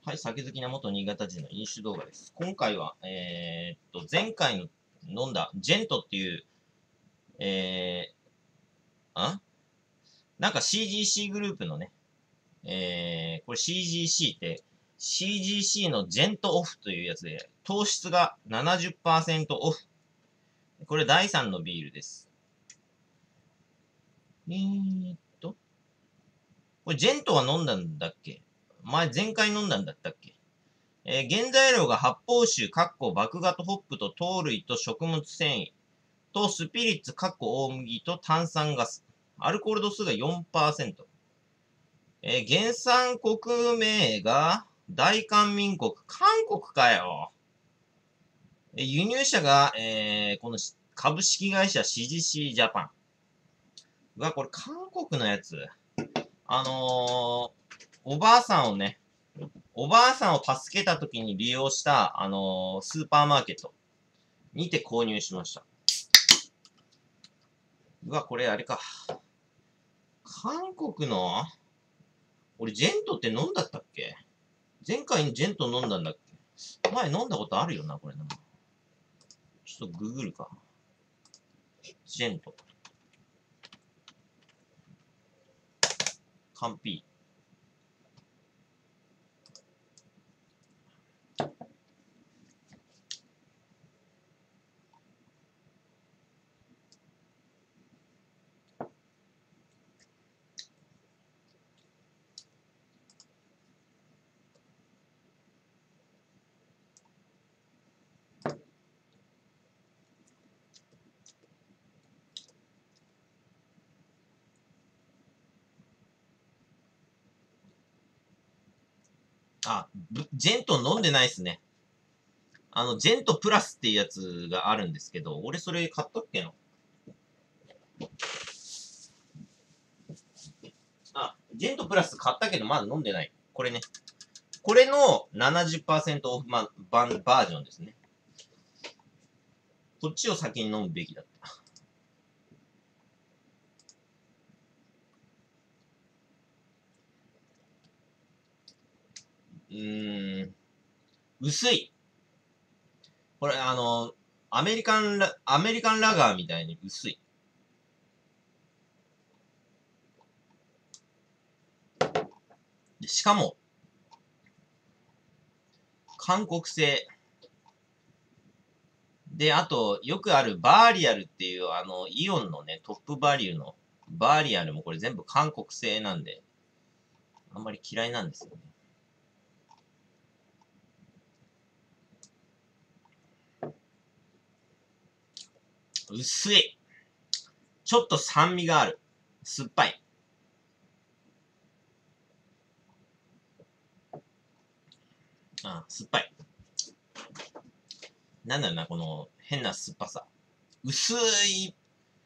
はい、酒好きな元新潟人の飲酒動画です。今回は、前回の飲んだジェントっていう、えなんか CGC グループのね、これ CGC って、CGC のジェントオフというやつで、糖質が 70% オフ。これ第3のビールです。これジェントは飲んだんだっけ？前回飲んだんだったっけ？原材料が発泡酒、麦芽とホップと糖類と食物繊維とスピリッツ、大麦と炭酸ガス。アルコール度数が 4%。原産国名が大韓民国。韓国かよ。輸入者が、この株式会社 CGC ジャパン。これ韓国のやつ。おばあさんを助けた時に利用した、スーパーマーケットにて購入しました。これあれか。韓国の俺、ジェントって飲んだったっけ？前回にジェント飲んだんだっけ？前飲んだことあるよな、これな。ちょっとググるか。ジェント。カンピー。ジェント飲んでないっすね。ジェントプラスっていうやつがあるんですけど、俺それ買ったっけな？ジェントプラス買ったけどまだ飲んでない。これね。これの 70% オフバージョンですね。こっちを先に飲むべきだった。薄い。これアメリカンラガーみたいに薄い。しかも、韓国製。で、あと、よくあるバーリアルっていう、イオンのね、トップバリューのバーリアルもこれ全部韓国製なんで、あんまり嫌いなんですよね。薄い。ちょっと酸味がある。酸っぱい。酸っぱい。なんだろうな、この変な酸っぱさ。薄い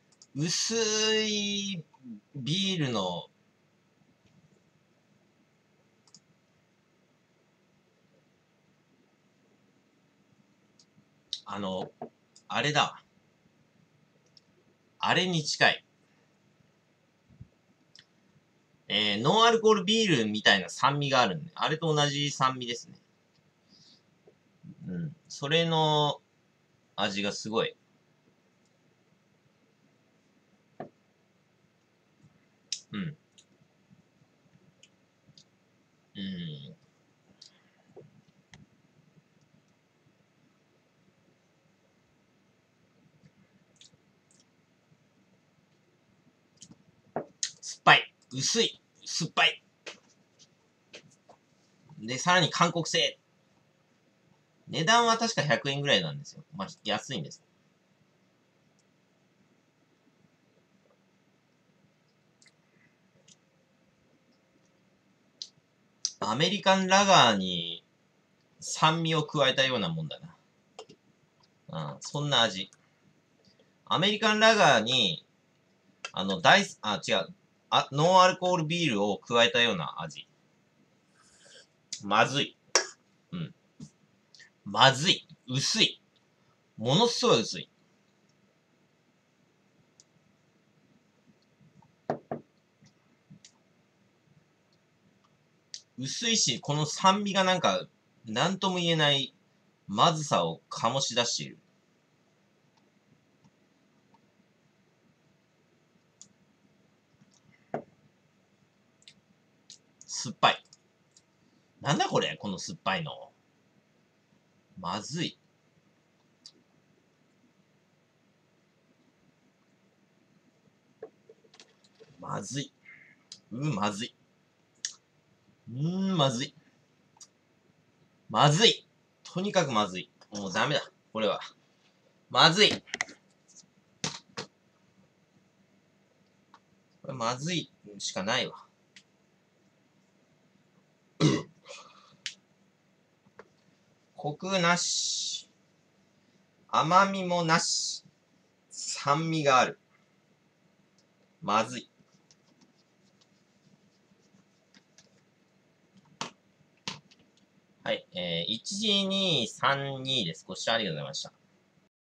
ビールの、あれだ。あれに近い。ノンアルコールビールみたいな酸味があるんで、あれと同じ酸味ですね。それの味がすごい。うん。酸っぱい。薄い。酸っぱい。で、さらに韓国製。値段は確か100円ぐらいなんですよ。安いんです。アメリカンラガーに酸味を加えたようなもんだな。そんな味。アメリカンラガーに、違う。ノンアルコールビールを加えたような味。まずい。まずい。薄い。ものすごい薄い。 薄いし、この酸味がなんか、なんとも言えないまずさを醸し出している。酸っぱい。なんだこれこの酸っぱいの。まずい。まずい。まずい。まずい。まずい。とにかくまずい。もうダメだ。これは。まずい。これまずいしかないわ。コクなし。甘みもなし。酸味がある。まずい。はい。1232です。ご視聴ありがとうございました。